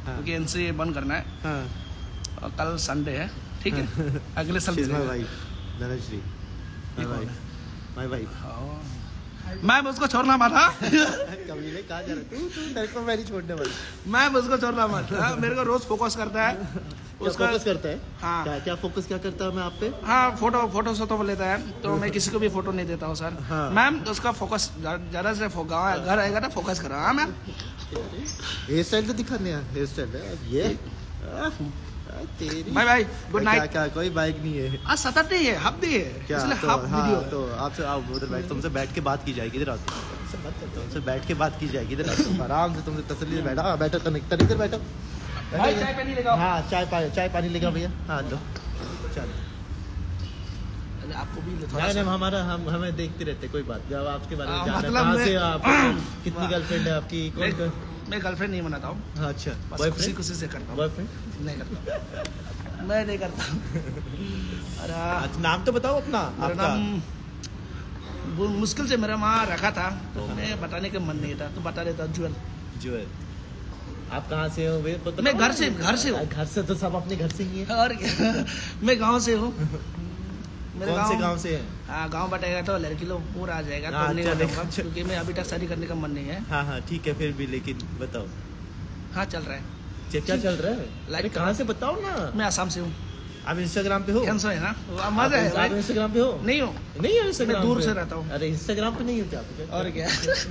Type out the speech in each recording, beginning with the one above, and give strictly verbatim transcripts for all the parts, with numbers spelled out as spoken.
क्योंकि एनसी बंद करना है। हाँ। और कल संडे है, ठीक है। अगले Sunday my wife Dhanashree, my wife, my wife. मैं उसको छोड़ना मत। कभी नहीं कहा जा रहा तू तू मेरे को मेरी छोड़ने वाली। मैं उसको छोड़ना मत। मेरे को रोज फोकस करता है। उसका फोकस करता है। हाँ। क्या क्या फोकस क्या करता है मैं आप पे? हाँ, फोटो फोटो सोटो लेता है, तो मैं किसी को भी फोटो नहीं देता हूँ सर। हाँ। मैम उसका फोकस ज्यादा से गाँव घर आएगा ना, फोकस करो। हाँ मैम। हेयर स्टाइल तो दिखाने हेयर स्टाइल है ये तेरी। Bye bye, good night. क्या क्या कोई बाइक नहीं है आज सैटरडे है, हाफ डे है, क्या? इसलिए तो, हाफ हाँ, वीडियो है। तो आपसे आप उधर बैठ तुमसे बैठ के बात की जाएगी इधर आते तुमसे बैठ के बात की जाएगी इधर आते आराम से तुमसे तसल्ली से बैठा। हाँ, बैठो कनेक्टर इधर बैठो। भाई चाय पानी लेगा। हाँ चाय पानी चाय पानी लेगा भैया। हाँ लो चलो। आपको भी नहीं नहीं हमारा हम हमें देखते रहते कोई बात जब आपके बारे में आ, जाना मतलब कहाँ मैं- से आप कितनी गर्लफ्रेंड है आपकी कौन मैं, कौन? मैं गर्लफ्रेंड नहीं बनाता हूँ। हाँ, अच्छा बस खुशी बॉयफ्रेंड खुशी से करता हूँ। बॉयफ्रेंड नहीं करता मैं नहीं करता। अरे अच्छा नाम तो बताओ अपना मेरा आपका। नाम वो मुश्किल से मेरा माँ रखा था, तो मैं बताने का मन नहीं था, तो बता देता जुएल। जुएल। आप कहाँ से हो? वे बताओ। मैं घर से घर से हूँ। घर से तो सब अपने घर से ही है। और क्या मैं गांव से हूँ। मेरे कौन से गांव से है? हाँ, गांव बताएगा तो लड़की लोग पूरा आ जाएगा, हाँ, तो नहीं अच्छा, बताऊंगा, अच्छा। क्योंकि मैं अभी तक शादी करने का मन नहीं है। हाँ हाँ ठीक है फिर भी लेकिन बताओ हाँ चल रहा है। क्या क्या चल रहा है? लाइक अरे कहाँ से बताओ ना। मैं आसाम से हूँ। आप इंस्टाग्राम पे हो? कैंसो है ना, मजा है आप भाई। इंस्टाग्राम पे हो? नहीं हो, नहीं हो इंस्टाग्राम मैं दूर पे? से रहता हूँ। अरे इंस्टाग्राम पे नहीं हो क्या? और क्या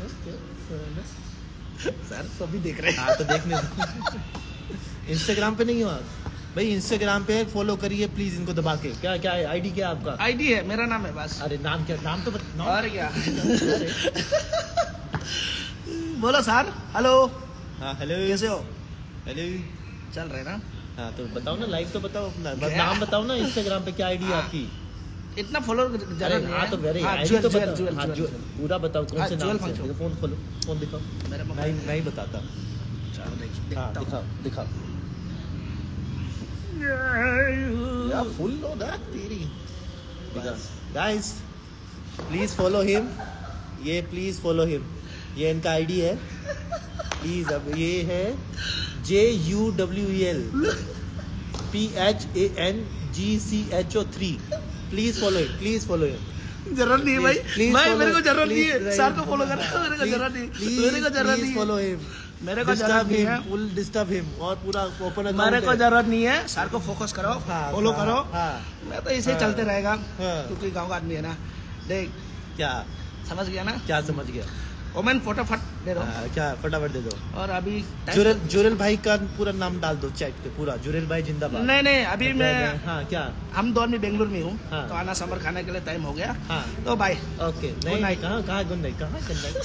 सर सभी देख रहे हैं। हाँ तो देखने दो। इंस्टाग्राम पे नहीं हो आप भाई? इंस्टाग्राम पे फॉलो करिए प्लीज इनको दबा के। क्या क्या आईडी क्या है आपका? आईडी है, मेरा नाम है बस। अरे नाम क्या? नाम तो बता। और क्या बोलो सर। हेलो, हाँ हेलो कैसे हो? हेलो चल रहे ना? हाँ तो बताओ ना लाइव तो बताओ अपना बस क्या? नाम बताओ ना इंस्टाग्राम पे क्या आईडी है हाँ। आपकी? इतना फॉलो अरे जरा नहीं हाँ है। तो वेरी हाँ, आईडी ज्वेल, तो ज्वेल, बताओ। ज्वेल, हाँ ज्वेल, जो ज्वेल। पूरा बताओ कौन हाँ, से ज्वेल नाम से? फंक्शन। देखो, फोन खोलो फोन दिखाओ। मेरा नहीं मोबाइल नहीं बताता। चलो देख हाँ देखता हूँ। दिखाओ दिखाओ यार फुल लो ना तेरी। Guys please follow him. ये प्लीज फॉलो हिम। ये इनका आईडी है प्लीज। अब ये है J U W L P H A N G C H O three. Please follow him please follow him. जरूरत नहीं है भाई, Please भाई follow मेरे को him. जरूरत नहीं है। Please, सर को फॉलो करना मेरे को जरूरत नहीं। मेरे को जरूरत नहीं है। Follow him. मेरे को जरूरत नहीं है। फुल डिस्टर्ब हिम और पूरा ओपन मेरे को जरूरत नहीं है। सर को फोकस करो, हाँ, फॉलो हाँ, करो। हाँ। मैं तो इसे हाँ, चलते रहेगा, हाँ। क्योंकि गांव का आदमी है ना। देख क्या समझ गया ना? क्या समझ गया? कमेंट फटाफट दे दो। हाँ, क्या फटाफट दे दो। और अभी time- जुरेल जुरेल भाई का पूरा नाम डाल दो चैट पे पूरा। जुरेल भाई जिंदाबाद। नहीं नहीं, अभी मैं हाँ क्या? हम दोनों में बेंगलुरु में हूँ, हाँ। तो आना समर खाने के लिए टाइम हो गया। हाँ तो बाय। ओके नहीं night. कहाँ कहाँ गुड नाइट कहाँ गुड नाइट।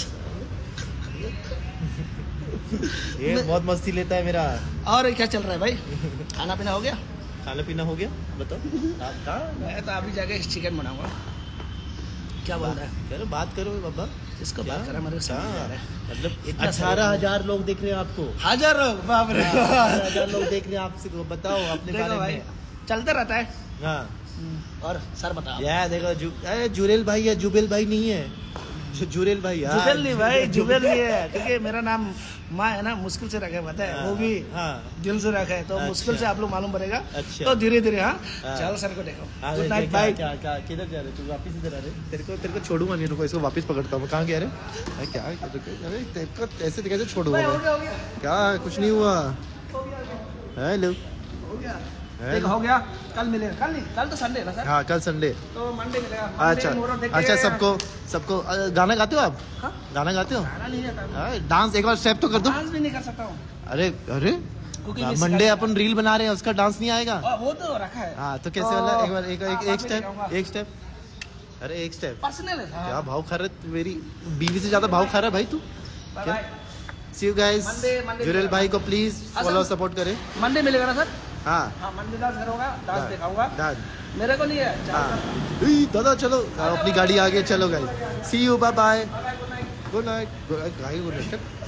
ये बहुत मस्ती लेता है मेरा। और क्या चल रहा है भाई? खाना पीना हो गया? खाना पीना हो गया बताओ आप कहाँ? मैं तो अभी जाके चिकन बनाऊंगा। क्या बोल रहा है? चलो बात करो बाबा। इसको क्या? बात करा मेरे को समझ नहीं आ रहा है। मतलब इतना अठारह हजार लोग देख रहे हैं आपको। हजार लोग, बाप रे। अठारह हजार लोग देख रहे हैं आपसे। बताओ अपने देखो बारे भाई, में। चलते रहता है। हाँ और सर बताओ। यार देखो जु, अरे जुरेल भाई है जुबेल भाई नहीं है। जु, जुरेल भाई यार। जुबेल नहीं भाई, जुबेल नहीं है, क्योंकि मेरा नाम माँ है ना, मुश्किल से रखा है, पता है? वो भी हाँ दिल से रखा है, तो अच्छा। मुश्किल से आप लोग मालूम पड़ेगा। अच्छा। तो धीरे धीरे। हाँ हाँ। चलो सर को देखो। हाँ, गुड क्या- नाइट क्या- बाय। क्या क्या किधर जा रहे तू? वापस इधर आ रहे? तेरे को तेरे को छोड़ूंगा नहीं। रुको इसको वापस पकड़ता हूँ। कहाँ गया रे? अरे क्या अरे तेरे को ऐसे कैसे छोड़ूंगा हो मैं? गया हो गया क्या कुछ नहीं हुआ। हेलो हो गया देखो, हो गया। कल मिलेगा। कल नहीं, कल तो संडे है ना सर, हाँ कल संडे। तो मंडे मिलेगा। अच्छा अच्छा सबको सबको अ, गाना गाते हो आप? हाँ? गाना गाते हो? खाना नहीं आता। हाँ, डांस एक बार स्टेप तो कर दो। डांस भी नहीं कर सकता हूँ, अरे अरे क्योंकि मैं मंडे सिखा- अपन रील बना रहे हैं उसका डांस नहीं आएगा? और वो तो रखा है। हाँ तो कैसे वाला? एक बार एक हाँ, एक, बाद एक में स्टेप दिखाऊंगा। एक स्टेप। अरे एक स्टेप। पर्सनल है। क्या भाव खा रहा है? मेरी बीवी से ज्यादा भाव खा रहा है भाई तू। बाय क्या? Bye. See you guys. Monday- Monday Jurel मिलेगा। भाई को प्लीज हाँ, फॉलो सर। सपोर्ट करें। मंडे मिलेगा ना सर? हाँ हाँ, मंडे डांस करूंगा, डांस दिखाऊंगा। डन। मेरे को नहीं है। हाँ ई, दादा चलो अपनी गाड़ी आगे चलो guys. See you bye bye. Good night. Good night.